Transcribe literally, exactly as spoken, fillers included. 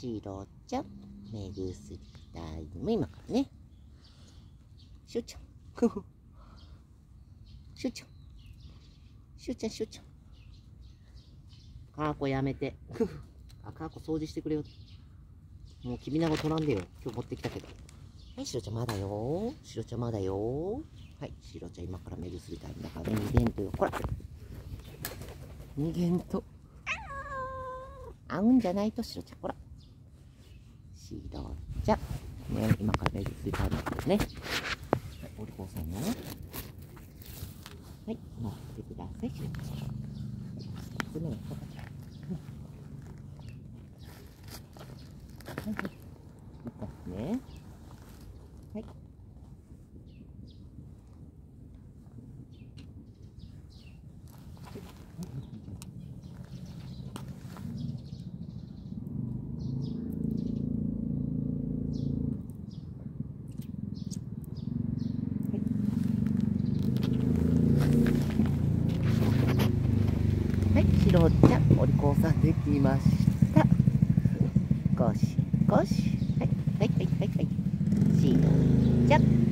しろちゃん、目薬タイム、今からね。しゅうちゃん。しゅうちゃん。しゅうちゃん、しゅうちゃん。かーこやめて。あ、かーこ掃除してくれよ。もうきびなご取らんでよ。今日持ってきたけど。はい、しろちゃんまだよ。しろちゃんまだよ。はい、しろちゃん今から目薬タイムだからね。逃げんとよ。ほら。逃げんと。あうんじゃないとしろちゃん。ほら。しろちゃん。ね、今から目薬タイムだからね。はい、お利口さんよ。はい、乗ってください、しろちゃん。爪がかかっちゃう。はいはい。いきますね。はい。はい、しろちゃん、お利口さんできました。ゴシゴシ。はい、はい、はい、はい、はい。しろちゃん。